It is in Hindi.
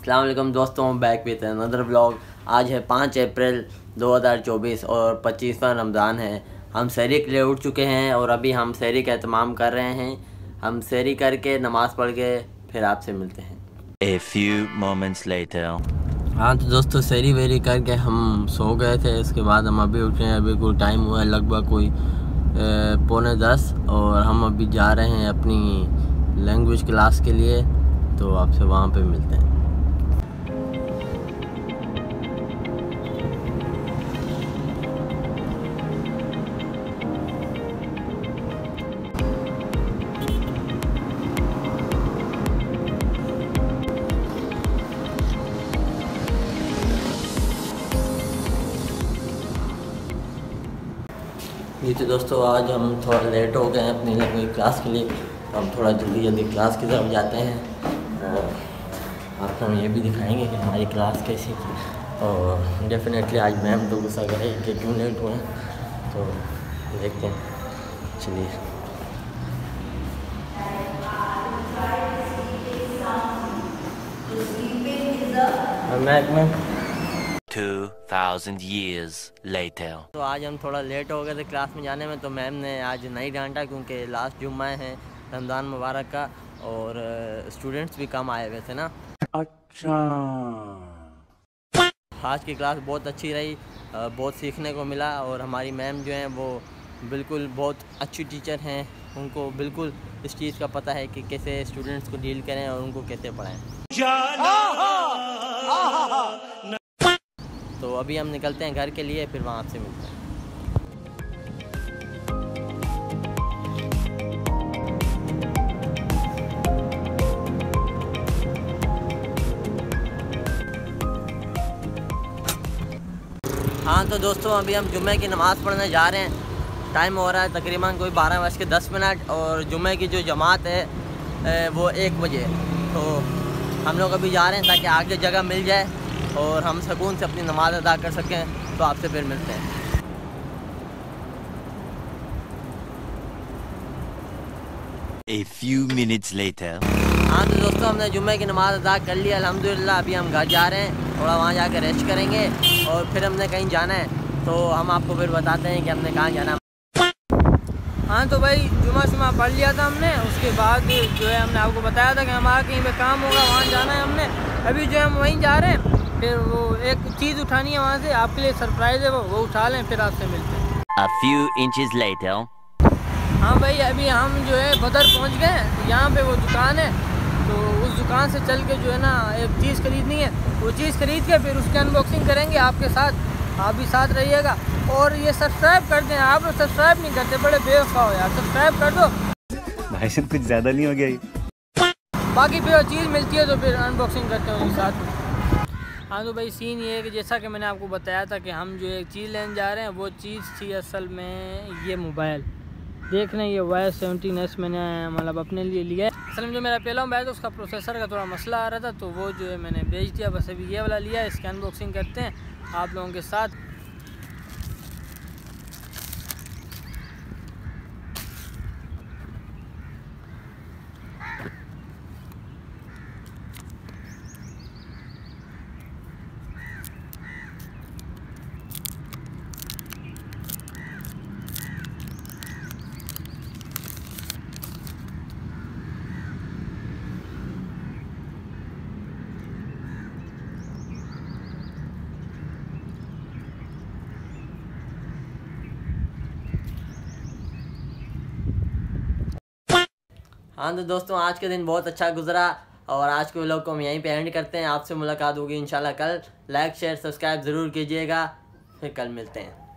अस्सलाम वालेकुम दोस्तों, बैक विद अनदर व्लॉग। आज है 5 अप्रैल 2024 और 25वां रमज़ान है। हम सहरी के लिए उठ चुके हैं और अभी हम सहरी का एहतमाम कर रहे हैं। हम सहरी करके नमाज़ पढ़ के फिर आपसे मिलते हैं। A few moments later. हाँ तो दोस्तों, सहरी वेरी करके हम सो गए थे। इसके बाद हम अभी उठे हैं। अभी कोई टाइम हुआ है लगभग कोई 9:45 और हम अभी जा रहे हैं अपनी लैंग्वेज क्लास के लिए। तो आपसे वहाँ पे मिलते हैं। जी तो दोस्तों, आज हम थोड़ा लेट हो गए हैं अपनी लैंग्वेज क्लास के लिए। हम थोड़ा जल्दी क्लास की तरफ जाते हैं और आपको हम ये भी दिखाएंगे कि हमारी क्लास कैसी थी। और डेफिनेटली आज मैम तो गुस्सा करेगी कि क्यों लेट हुए हैं, तो देखते हैं। चलिए मैम 2000 years later. तो आज हम थोड़ा लेट हो गए थे क्लास में जाने में, तो मैम ने आज नहीं डांटा क्योंकि लास्ट जुम्मा है रमज़ान मुबारक का और स्टूडेंट्स भी कम आए हुए थे ना। अच्छा, आज की क्लास बहुत अच्छी रही, बहुत सीखने को मिला और हमारी मैम जो हैं वो बिल्कुल बहुत अच्छी टीचर हैं। उनको बिल्कुल इस चीज़ का पता है कि कैसे स्टूडेंट्स को डील करें और उनको कैसे पढ़ाएं। तो अभी हम निकलते हैं घर के लिए, फिर वहाँ आपसे मिलते हैं। हाँ तो दोस्तों, अभी हम जुम्मे की नमाज़ पढ़ने जा रहे हैं। टाइम हो रहा है तकरीबन कोई 12:10 और जुम्मे की जो जमात है वो 1 बजे। तो हम लोग अभी जा रहे हैं ताकि आगे जगह मिल जाए और हम सुकून से अपनी नमाज़ अदा कर सकें। तो आपसे फिर मिलते हैं। a few minutes later. हाँ तो दोस्तों, हमने जुम्मे की नमाज़ अदा कर लिया अल्हम्दुलिल्लाह। अभी हम घर जा रहे हैं, थोड़ा वहाँ जाकर रेस्ट करेंगे और फिर हमने कहीं जाना है। तो हम आपको फिर बताते हैं कि हमने कहाँ जाना है। हाँ तो भाई, जुम्मा पढ़ लिया था हमने। उसके बाद जो है हमने आपको बताया था कि हमारा कहीं पे काम होगा, वहाँ जाना है हमने। अभी जो है हम वहीं जा रहे हैं। फिर वो एक चीज़ उठानी है वहाँ से, आपके लिए सरप्राइज़ है, वो उठा लें, फिर आपसे मिलते हैं। A few inches later. हाँ भाई, अभी हम जो है बदर पहुँच गए हैं। यहाँ पे वो दुकान है, तो उस दुकान से चल के जो है ना एक चीज़ खरीदनी है। वो चीज़ खरीद के फिर उसकी अनबॉक्सिंग करेंगे आपके साथ। आप भी साथ रहिएगा और ये सब्सक्राइब कर दें। आप लोग सब्सक्राइब नहीं करते, बड़े बेवफा हो यार। सब्सक्राइब कर दो भाई साहब, कुछ ज़्यादा नहीं हो गया ये? बाकी फिर चीज़ मिलती है तो फिर अनबॉक्सिंग करते हैं उसके साथ में। हाँ तो भाई, सीन ये है कि जैसा कि मैंने आपको बताया था कि हम जो एक चीज़ लेने जा रहे हैं, वो चीज़ थी असल में ये मोबाइल। देख रहे हैं ये Y17s मैंने मतलब अपने लिए लिया है। असल में जो मेरा पहला मोबाइल था उसका प्रोसेसर का थोड़ा मसला आ रहा था, तो वो जो है मैंने बेच दिया। बस अभी ये वाला लिया है। इसकी अनबॉक्सिंग करते हैं आप लोगों के साथ। हाँ तो दोस्तों, आज का दिन बहुत अच्छा गुजरा और आज के व्लॉग को हम यहीं पे एंड करते हैं। आपसे मुलाकात होगी इंशाल्लाह कल। लाइक शेयर सब्सक्राइब ज़रूर कीजिएगा। फिर कल मिलते हैं।